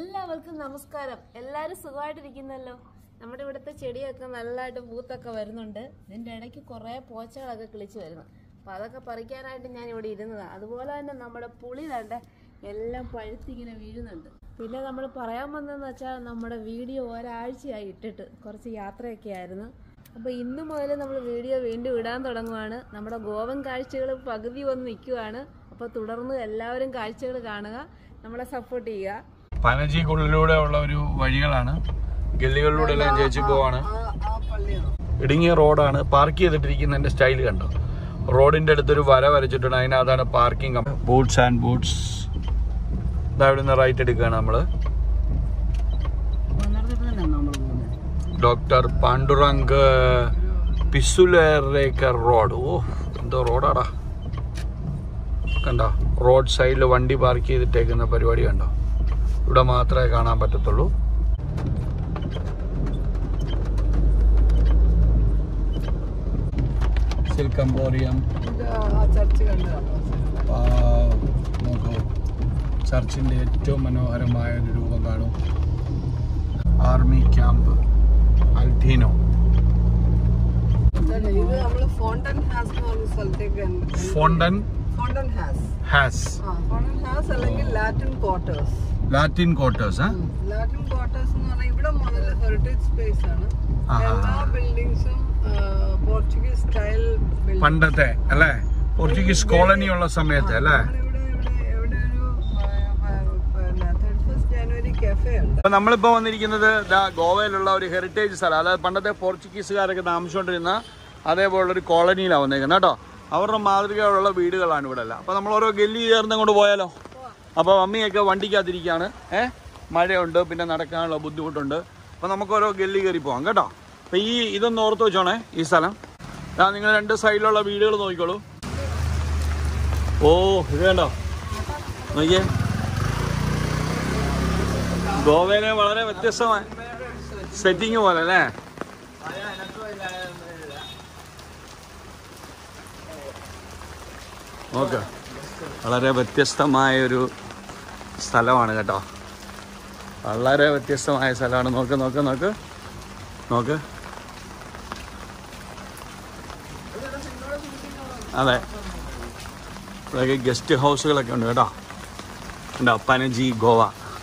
എല്ലാവർക്കും നമസ്കാരം. എല്ലാവരും സുഖമായിട്ടിരിക്കുന്നല്ലോ. നമ്മുടെ ഇവിടുത്തെ ചെടിയൊക്കെ നല്ലതായിട്ട് പൂത്തൊക്കെ വരുന്നുണ്ട്. ഇതിൻ്റെ ഇടയ്ക്ക് കുറേ പോച്ചകളൊക്കെ കിളിച്ച് വരുന്നു. അപ്പോൾ അതൊക്കെ പറിക്കാനായിട്ട് ഞാൻ ഇവിടെ ഇരുന്നതാണ്. അതുപോലെ തന്നെ നമ്മുടെ പുളി തണ്ട എല്ലാം പഴുത്തിങ്ങനെ വീഴുന്നുണ്ട്. പിന്നെ നമ്മൾ പറയാൻ വന്നതെന്ന് വെച്ചാൽ നമ്മുടെ വീഡിയോ ഒരാഴ്ചയായി ഇട്ടിട്ട് കുറച്ച് യാത്രയൊക്കെ ആയിരുന്നു. അപ്പോൾ ഇന്ന് മുതൽ നമ്മൾ വീഡിയോ വീണ്ടും ഇടാൻ തുടങ്ങുവാണ്. നമ്മുടെ ഗോവൻ കാഴ്ചകൾ പകുതി വന്ന് നിൽക്കുവാണ്. അപ്പോൾ തുടർന്ന് എല്ലാവരും കാഴ്ചകൾ കാണുക, നമ്മളെ സപ്പോർട്ട് ചെയ്യുക. പനജിക്കുള്ളിലൂടെ ഉള്ള ഒരു വഴികളാണ്, ഗല്ലികളിലൂടെ എല്ലാം ചേച്ചി പോവാണ്. ഇടുങ്ങിയ റോഡാണ്. പാർക്ക് ചെയ്തിട്ടിരിക്കുന്നതിന്റെ സ്റ്റൈൽ കണ്ടോ? റോഡിന്റെ അടുത്തൊരു വര വരച്ചിട്ടുണ്ട്, അതിനകത്താണ് പാർക്കിംഗ്. Boots and boots. ഇതാ ഇവിടുന്ന് റൈറ്റ് എടുക്കുകയാണ് നമ്മള്. Doctor പാണ്ഡുറംഗ് പിസുലേറേക്കർ road. ഓ, എന്തോ റോഡാടാ. കണ്ടോ? റോഡ് സൈഡിൽ വണ്ടി പാർക്ക് ചെയ്തിട്ടേക്കുന്ന പരിപാടി കണ്ടോ? ഇവിടെ മാത്രമേ കാണാൻ പറ്റത്തുള്ളൂ. സിൽക്ക് എംപോറിയം നോക്കൂ. ചർച്ചിന്റെ ഏറ്റവും മനോഹരമായ ഒരു രൂപം കാണും. Army camp Altinho. Latin quarters എന്ന് പറഞ്ഞാൽ ഇവിടെ മുതൽ ഹെറിറ്റേജ് സ്പേസ് ആണ്. എല്ലാ ബിൽഡിങ്സും പോർച്ചുഗീസ് സ്റ്റൈൽ പണ്ടത്തെ അല്ലേ? പോർച്ചുഗീസ് കോളനി ഉള്ള സമയത്ത് അല്ലേ? അപ്പൊ നമ്മളിപ്പോ വന്നിരിക്കുന്നത് ഗോവയിലുള്ള ഒരു ഹെറിറ്റേജ് സ്ഥലം, അതായത് പണ്ടത്തെ പോർച്ചുഗീസുകാരൊക്കെ താമസിച്ചുകൊണ്ടിരുന്ന അതേപോലുള്ള ഒരു കോളനിയിലാണ് വന്നേക്കുന്നത് കേട്ടോ. അവരുടെ മാതൃകയുള്ള വീടുകളാണ് ഇവിടെ എല്ലാം. അപ്പൊ നമ്മൾ ഓരോ ഗല്ലി ചേർന്ന് അങ്ങോട്ട് പോയാലോ? അപ്പോൾ മമ്മിയൊക്കെ വണ്ടിക്കകത്തിരിക്കുകയാണ്. മഴയുണ്ട്, പിന്നെ നടക്കാനുള്ള ബുദ്ധിമുട്ടുണ്ട്. അപ്പോൾ നമുക്ക് ഓരോ ഗല്ലി കയറി പോകാം കേട്ടോ. അപ്പോൾ ഇതൊന്ന് ഓർത്ത് വെച്ചോണേ, ഈ സ്ഥലം. നിങ്ങൾ രണ്ട് സൈഡിലുള്ള വീടുകൾ നോക്കിക്കോളൂ. ഓ, ഇത് കണ്ടോ? നോക്കിയേ, ഗോവയിലെ വളരെ വ്യത്യസ്തമായ സെറ്റിങ് പോലെ അല്ലേ? ഓക്കെ, വളരെ വ്യത്യസ്തമായൊരു സ്ഥലമാണ് കേട്ടോ. വളരെ വ്യത്യസ്തമായ സ്ഥലമാണ്. നോക്ക് നോക്ക് നോക്ക് നോക്ക്. അതെ, ഇവിടെയൊക്കെ ഗസ്റ്റ് ഹൗസുകളൊക്കെ ഉണ്ട് കേട്ടോ. ഉണ്ടോ? Panaji Goa.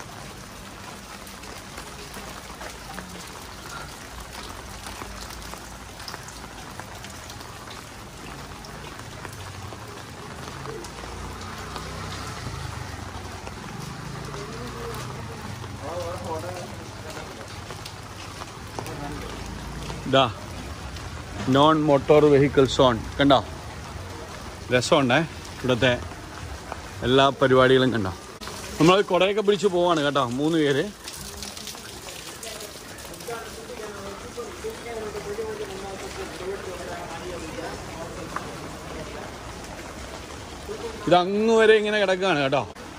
Non motor vehicle zone കണ്ടോ? രസമുണ്ടേ ഇവിടുത്തെ എല്ലാ പരിപാടികളും കണ്ടോ? നമ്മൾ കുടയൊക്കെ പിടിച്ച് പോവാണ് കേട്ടോ, 3 പേര്. ഇതങ്ങ് വരെ ഇങ്ങനെ കിടക്കുകയാണ് കേട്ടോ.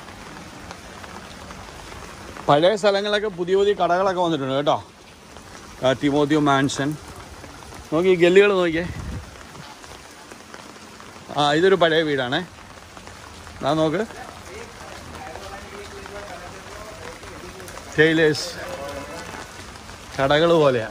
പഴയ സ്ഥലങ്ങളൊക്കെ പുതിയ പുതിയ കടകളൊക്കെ വന്നിട്ടുണ്ട് കേട്ടോ. Timoteo mansion. നോക്കി ഗല്ലികൾ നോക്കിയേ. ഇതൊരു പഴയ വീടാണേ. നോക്ക്, ടൈലേഴ്സ് കടകൾ പോലെയാ.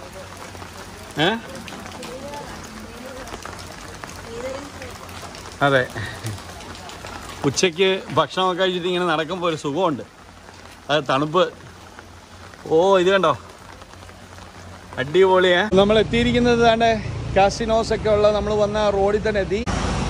അതെ, ഉച്ചയ്ക്ക് ഭക്ഷണമൊക്കെ കഴിച്ചിട്ട് ഇങ്ങനെ നടക്കുമ്പോൾ ഒരു സുഖമുണ്ട്. അത് തണുപ്പ്. ഓ, ഇത് കണ്ടോ? അടിപൊളിയാ. നമ്മൾ എത്തിയിരിക്കുന്നത് താണ്ടെ കാസിനോസ് ഒക്കെ ഉള്ള നമ്മൾ വന്ന റോഡിൽ തന്നെ എത്തി.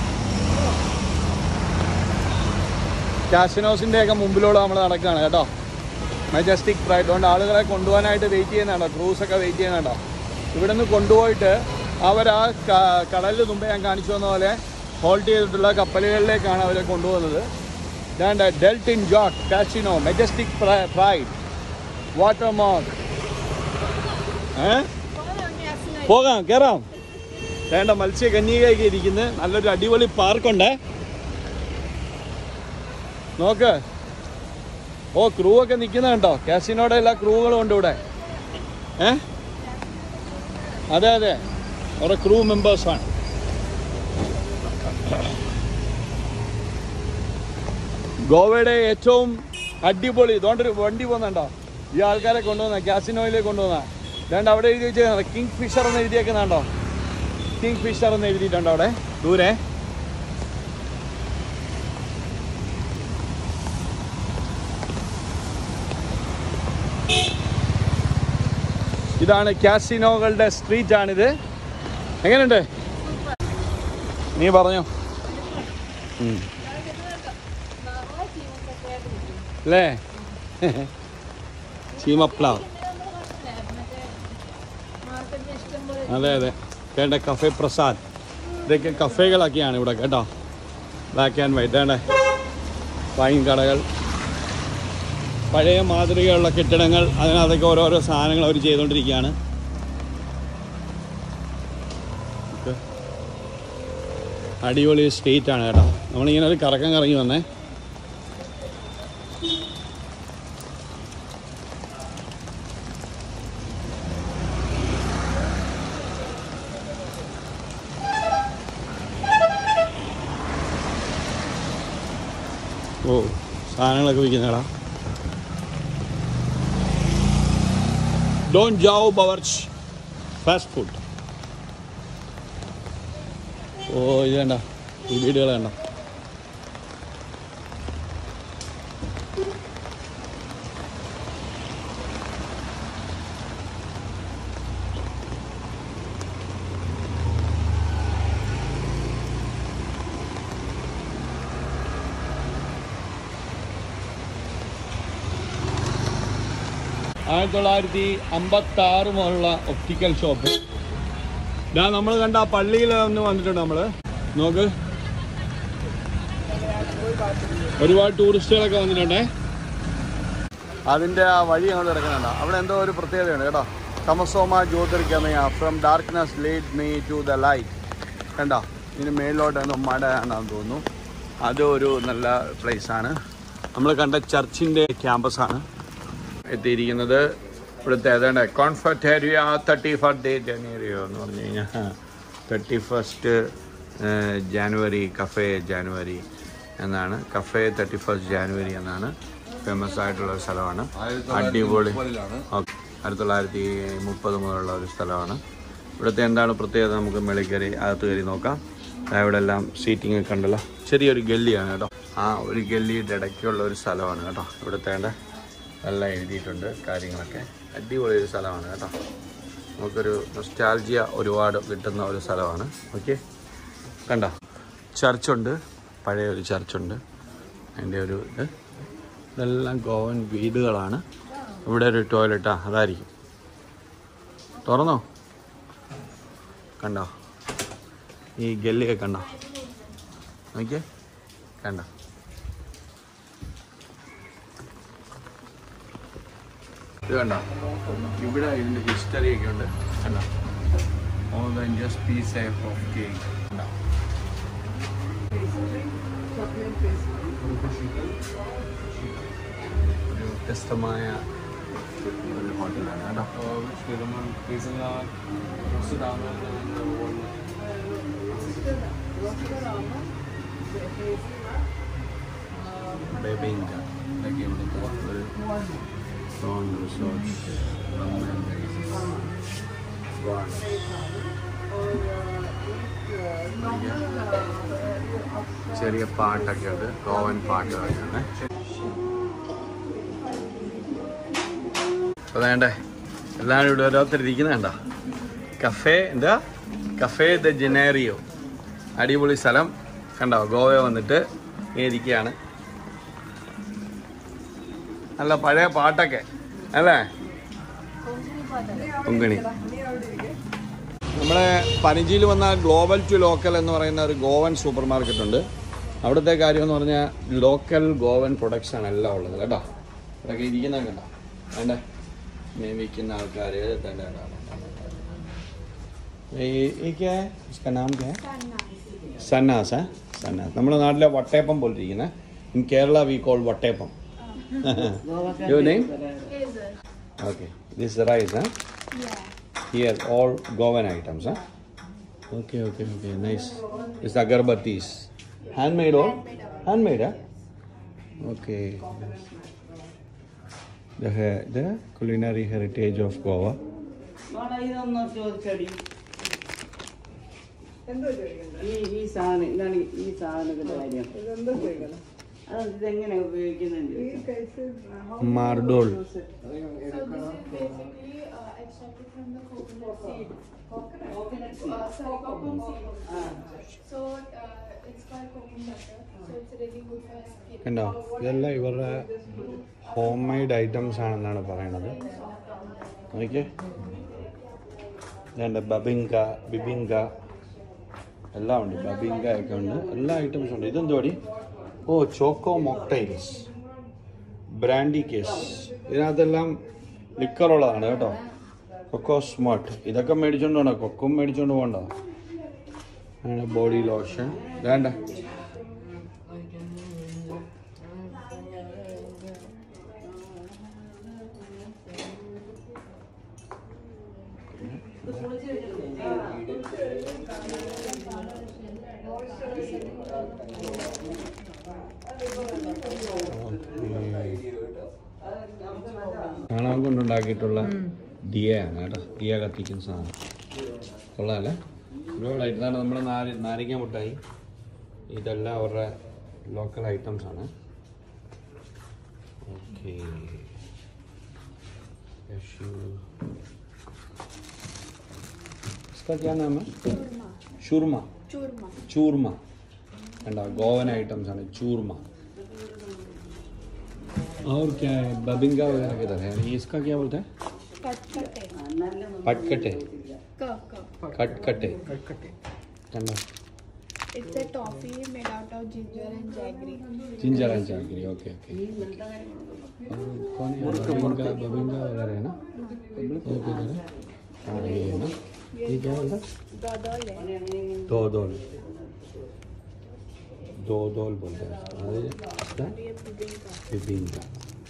കാസിനോസിന്റെ ഒക്കെ മുമ്പിലൂടെ നമ്മൾ നടക്കുകയാണ് കേട്ടോ. Majestic Pride. അതുകൊണ്ട് ആളുകളെ കൊണ്ടുപോകാനായിട്ട് വെയിറ്റ് ചെയ്യുന്നുണ്ടോ, ക്രൂസൊക്കെ വെയിറ്റ് ചെയ്യുന്നുണ്ടോ. ഇവിടെ നിന്ന് കൊണ്ടുപോയിട്ട് അവർ ആ കടലിൽ മുമ്പേ ഞാൻ കാണിച്ചു വന്ന പോലെ ഹോൾട്ട് ചെയ്തിട്ടുള്ള കപ്പലുകളിലേക്കാണ് അവരെ കൊണ്ടുപോകുന്നത്. ഇതാണ്ട് ഡെൽറ്റിൻ ജോട്ട് കാസിനോ, മെജസ്റ്റിക് പ്രൈഡ്, വാട്ടർമാർക്ക്. പോകാം, കയറാം. വേണ്ട, മത്സ്യകന്യകയൊക്കെ ഇരിക്കുന്നത്. നല്ലൊരു അടിപൊളി പാർക്കുണ്ട്. നോക്ക്. ഓ, ക്രൂ ഒക്കെ നിൽക്കുന്നത് കണ്ടോ? കാസിനോയുടെ എല്ലാ ക്രൂകളും ഉണ്ട് ഇവിടെ. അതെ അതെ, അവരുടെ ക്രൂ മെമ്പേഴ്സാണ്. ഗോവയുടെ ഏറ്റവും അടിപൊളി. ഇതുകൊണ്ടൊരു വണ്ടി പോകുന്നുണ്ടോ, ഈ ആൾക്കാരെ കൊണ്ടുപോകുന്ന കാസിനോയിലേക്ക് കൊണ്ടുപോകുന്ന. അതുകൊണ്ട് അവിടെ എഴുതി വെച്ചാൽ കിങ് ഫിഷർ എന്ന് എഴുതിയേക്കുന്നുണ്ടോ, കിങ് ഫിഷർ എന്ന് എഴുതിയിട്ടുണ്ടോ അവിടെ ദൂരെ. ഇതാണ് കാസിനോകളുടെ സ്ട്രീറ്റ് ആണിത്. എങ്ങനെയുണ്ട് നീ പറഞ്ഞോ അല്ലേ? ചീമപ്ലാവ്. അതെ അതെ കേട്ട കഫേ പ്രസാദ്. ഇതൊക്കെ കഫേകളൊക്കെയാണ് ഇവിടെ കേട്ടോ. ബ്ലാക്ക് ആൻഡ് വൈറ്റ് ആണ് വൈൻ കടകൾ, പഴയ മാതൃകയുള്ള കെട്ടിടങ്ങൾ. അതിനകത്തൊക്കെ ഓരോരോ സാധനങ്ങൾ അവർ ചെയ്തുകൊണ്ടിരിക്കുകയാണ്. അടിപൊളി സ്ട്രീറ്റ് ആണ് കേട്ടോ. നമ്മളിങ്ങനെ ഒരു കറക്കം കറങ്ങി വന്നേ. ഓ സാധനങ്ങളൊക്കെ വിൽക്കുന്നേടാ. ഡോണ്ട് ജാओ ബവർച്ച് ഫാസ്റ്റ് ഫുഡ്. ഓ ഇത് കണ്ട, ഈ വീടുകൾ കണ്ട. ആയിരത്തി 1956 മുതലുള്ള ഒപ്റ്റിക്കൽ ഷോപ്പ്. ഇതാ നമ്മൾ കണ്ട ആ പള്ളിയിൽ ഒന്ന് വന്നിട്ടുണ്ട് നമ്മൾ. നോക്ക്, ഒരുപാട് ടൂറിസ്റ്റുകളൊക്കെ വന്നിട്ടുണ്ടേ. അതിൻ്റെ ആ വഴി അങ്ങോട്ട് കിടക്കുന്നുണ്ട്. അവിടെ എന്തോ ഒരു പ്രത്യേകതയാണ് കേട്ടോ. തമസോമ ജ്യോതിർഗമയ, from darkness lead me to the light. കണ്ടോ, ഇതിന് മേളിലോട്ട് എന്തോ മടയാണെന്ന് തോന്നുന്നു. അതൊരു നല്ല പ്ലേസാണ്. നമ്മൾ കണ്ട ചർച്ചിൻ്റെ ക്യാമ്പസാണ് എത്തിയിരിക്കുന്നത്. ഇവിടുത്തെ ഏതാണ്ട് കോൺഫർട്ടേരിയ 31 ജനുവരിയോ എന്ന് പറഞ്ഞു കഴിഞ്ഞാൽ 31 ജാനുവരി കഫേ ജാനുവരി എന്നാണ്. കഫേ 31 ജാനുവരി എന്നാണ് ഫേമസ് ആയിട്ടുള്ള ഒരു സ്ഥലമാണ്. അടിപൊളി. ഓക്കെ, 1930 മുതലുള്ള ഒരു സ്ഥലമാണ്. ഇവിടുത്തെ എന്താണ് പ്രത്യേകത നമുക്ക് മേളിൽ കയറി അകത്ത് കയറി നോക്കാം. ഇവിടെ എല്ലാം സീറ്റിംഗ് ഒക്കെ ഉണ്ടല്ലോ. ചെറിയൊരു ഗല്ലിയാണ് കേട്ടോ. ആ ഒരു ഗല്ലിയുടെ ഇടയ്ക്കുള്ള ഒരു സ്ഥലമാണ് കേട്ടോ. ഇവിടുത്തെ എല്ലാം എഴുതിയിട്ടുണ്ട് കാര്യങ്ങളൊക്കെ. അടിപൊളി ഒരു സ്ഥലമാണ് കേട്ടോ. നമുക്കൊരു നൊസ്റ്റാൾജിയ ഒരുപാട് കിട്ടുന്ന ഒരു സ്ഥലമാണ്. ഓക്കെ, കണ്ടോ, ചർച്ചുണ്ട്, പഴയ ഒരു ചർച്ചുണ്ട്. അതിൻ്റെ ഒരു ഇതെല്ലാം ഗോവൻ വീടുകളാണ്. ഇവിടെ ഒരു ടോയ്ലറ്റാ, അതായിരിക്കും. തുറന്നോ, കണ്ടോ ഈ ഗല്ലിയൊക്കെ കണ്ടോ, ഓക്കെ കണ്ടോ. ഇത് കണ്ടോ, ഇവിടെ ഇതിൻ്റെ ഹിസ്റ്ററി ഒക്കെ ഉണ്ട് കണ്ടോ. All the just piece of cake കണ്ടോ. ഒരു വ്യത്യസ്തമായ ഒരു ഹോട്ടലാണ് കേട്ടോ. ബേബിങ്ക ഇതൊക്കെ ഇവിടുത്തെ ഒരു ചെറിയ പാട്ടൊക്കെ ഉണ്ട്, ഗോവൻ പാട്ടുകളൊക്കെയാണ്. അപ്പോൾ വേണ്ടേ എല്ലാവരും ഇവിടെ ഓരോരുത്തരിയ്ക്കുന്ന കണ്ടോ. കഫേ എന്താ, കഫേ ദ ജനേറിയോ. അടിപൊളി സ്ഥലം കണ്ടോ. ഗോവ വന്നിട്ട് ഇരിക്കുകയാണ്. നല്ല പഴയ പാട്ടൊക്കെ അല്ലേ, കൊങ്കണി. നമ്മുടെ പനജിയിൽ വന്ന ഗ്ലോബൽ ടു ലോക്കൽ എന്ന് പറയുന്ന ഒരു ഗോവൻ സൂപ്പർ മാർക്കറ്റ് ഉണ്ട്. അവിടുത്തെ കാര്യം എന്ന് പറഞ്ഞാൽ ലോക്കൽ ഗോവൻ പ്രൊഡക്ട്സ് ആണ് എല്ലാം ഉള്ളത് കേട്ടോ. ഇവിടെയൊക്കെ ഇരിക്കുന്ന കേട്ടോ വേണ്ടേ, മീൻ വിൽക്കുന്ന ആൾക്കാർ. സന്നാസ്. സന്നാസ് നമ്മുടെ നാട്ടിലെ വട്ടയപ്പം പോലെ ഇരിക്കുന്നത്. In Kerala we call vattayappam. Your name? Okay. This is rice, huh? Yeah. Here, all Goan items, huh? Okay. Nice. It's agarbattis. Handmade or? Handmade, huh? Okay. The culinary heritage of Goa. ഇതൊന്നും ചോദിച്ചടി എന്തോ ചോദിക്കണ്ടേ? ഈ സാധനം ഇതാണ് ഈ സാധനത്തിന്റെ കാര്യം ഇതെന്തോ ചോദിക്കണം? അത് ഇതെങ്ങനെ ഉപയോഗിക്കുന്നുണ്ട് ഈ case Mardol. So this is basically extracted from the coconut seed. Coconut Sorry, coconut seed. So it's called coconut butter. So it's really good for skin. കണ്ടോ, ഇതെല്ലാം ഇവരുടെ ഹോം മെയ്ഡ് ഐറ്റംസ് ആണെന്നാണ് പറയണത്. നോക്കിയേ, ഇതുണ്ട് ബിബിങ്ക എല്ലാം ഉണ്ട്. ബബിങ്ക ഒക്കെ ഉണ്ട്, എല്ലാ ഐറ്റംസും ഉണ്ട്. ഇതെന്തോടി? ഓ, ചോക്കോ മോക്ടൈൽസ്, ബ്രാൻഡി കേസ്. ഇതിനകത്തെല്ലാം ലിക്കറുള്ളതാണ് കേട്ടോ. കൊക്കോ സ്മാർട്ട് ഇതൊക്കെ മേടിച്ചോണ്ട് പോകണ്ട, കൊക്കും മേടിച്ചോണ്ട് പോകണ്ട. അങ്ങനെ ബോഡി ലോഷൻ വേണ്ട. കാണാൻ കൊണ്ടുണ്ടാക്കിയിട്ടുള്ള ദിയയാണ് കേട്ടോ. ദിയ കത്തിക്കുന്ന സാധനം കൊള്ളാമല്ലേ? ഒരുപാടായിട്ട് ഇതാണ് നമ്മുടെ നാരങ്ങ മുട്ടായി. ഇതെല്ലാം അവരുടെ ലോക്കൽ ഐറ്റംസ് ആണ്. ഓക്കെ, इसका क्या नाम है? चूरमा. चूरमा एंड गोवन आइटम्स है चूरमा. और क्या है? बबिंगा वगैरह किधर है? ये इसका क्या बोलते हैं? पटकटे. कटकटे. कन्ना. It's a toffee made out of ginger and jaggery. Ginger and jaggery. Okay okay. कौन है? बबिंगा वगैरह है ना? ये किधर है? हाँ, ये है ना. ये क्या बोलता है? दोदोल बोलते हैं. बिबिंका.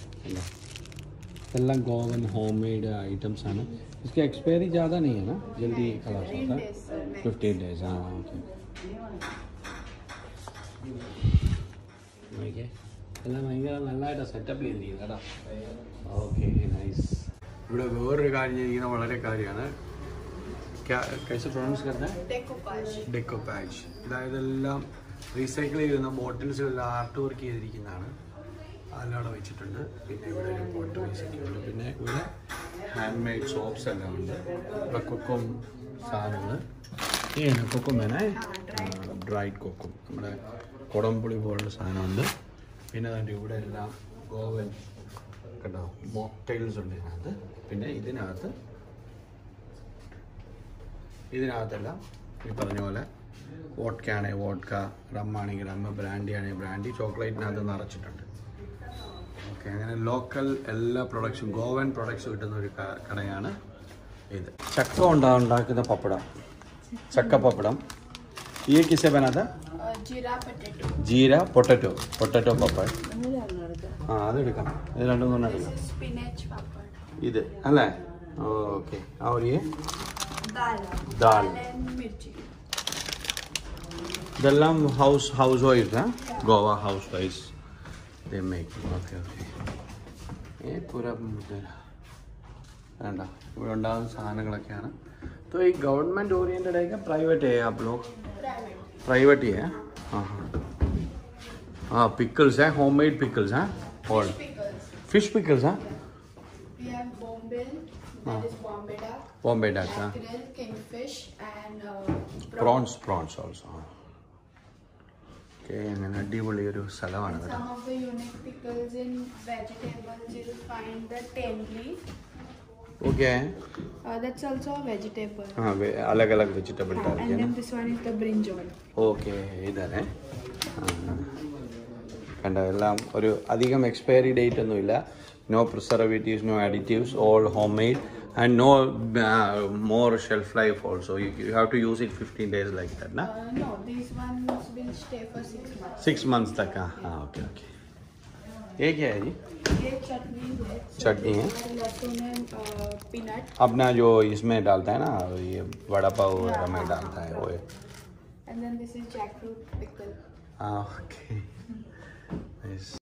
एല്ലാം गोवन होममेड आइटम्स ആണ്. इसकी एक्सपायरी ज़्यादा नहीं है ना, जल्दी खलास होता है. 15 days. हाँ, ओके. ഓക്കെ, എല്ലാം ഭയങ്കര നല്ലതായിട്ട് സെറ്റപ്പ് ചെയ്തിരിക്കുന്നത് കേട്ടോ. Okay, nice. ഇവിടെ വേറൊരു കാര്യം ചെയ്തിരിക്കുന്നത് വളരെ കാര്യമാണ്. कैसे प्रोनाउंस करते हैं? ഡെക്കോപാജ്. അതായത് എല്ലാം റീസൈക്കിൾ ചെയ്യുന്ന ബോട്ടിൽസിലെല്ലാം ആർട്ട് വർക്ക് ചെയ്തിരിക്കുന്നതാണ്. അതിലവിടെ വെച്ചിട്ടുണ്ട്. പിന്നെ ഇവിടെ ഒരു പോട്ട് വെച്ചിട്ടുണ്ട്. പിന്നെ ഇവിടെ ഹാൻഡ് മെയ്ഡ് സോപ്സ് എല്ലാം ഉണ്ട്. ഇവിടെ കൊക്കും സാധനങ്ങൾ. ഏതാണ് കൊക്കും? വേണേ ഡ്രൈഡ് കൊക്കും, നമ്മുടെ കുടംപുളി പോലുള്ള സാധനമുണ്ട്. പിന്നെ അതിൻ്റെ ഇവിടെ എല്ലാം ഗോവൻ കേട്ടോ മോക്ടെയിൽസ് ഉണ്ട് ഇതിനകത്ത്. പിന്നെ ഇതിനകത്തെല്ലാം ഈ പറഞ്ഞ പോലെ വോഡ്ക ആണെങ്കിൽ വോഡ്ക, റമ്മാണെങ്കിൽ റമ്മ്, ബ്രാൻഡി ആണെങ്കിൽ ബ്രാൻഡി, ചോക്ലേറ്റിനകത്ത് നിറച്ചിട്ടുണ്ട്. ഓക്കെ, അങ്ങനെ ലോക്കൽ എല്ലാ പ്രൊഡക്ട്സും ഗോവൻ പ്രൊഡക്ട്സ് കിട്ടുന്ന ഒരു കടയാണ് ഇത്. ചക്ക ഉണ്ടാക്കുന്ന പപ്പടം, ചക്ക പപ്പടം. ഈ കിസ്സെ ബനാത്ത ജീര പൊട്ടറ്റോ പപ്പടം. ആ, അതെടുക്കാം. ഇത് രണ്ടും തന്നെ എടുക്കാം. ഇത് അല്ലേ? ഓക്കെ. और ये दाल. ഇതെല്ലാം housewife Goa housewife they make. Okay okay. पूरा വേണ്ട ഇവിടെ ഉണ്ടാകുന്ന സാധനങ്ങളൊക്കെയാണ്. तो ये गवर्नमेंट ओरिएंटेड है क्या प्राइवेट है आप लोग? प्राइवेट ही है. हाँ हाँ, पिकल्स है, होममेड पिकल्स हैं. और फिश पिकल्स हैं. We have bombay, that is bombay duck, Bombay duck, हाँ. mackerel, kingfish, and prawns also. Okay, അങ്ങനെ അടിപൊളി ഒരു സ്ഥലമാണ് കേട്ടോ. some of the unique pickles in vegetables. You'll find the ten leaf. Okay. That's also a vegetable. हाँ, अलग अलग vegetable डाल And के then ना. this one is the brinjal. Okay, ഇതാണ്. കണ്ട, എല്ലാം ഒരു അധികം എക്സ്പയറി ഡേറ്റ് ഒന്നുമില്ല. No preservatives, no additives, all homemade and no more shelf life also. You have to use it 15 days like that ना? No, these ones will stay for 6 months. 6 months तक. हाँ, okay okay. ये क्या है जी? ये चटनी है. चटनी है. लहसुन and peanut. अपना जो इसमें डालता है ना, ये वड़ा पाव वगैरह में डालता है वो. And then this is jackfruit pickle. Okay.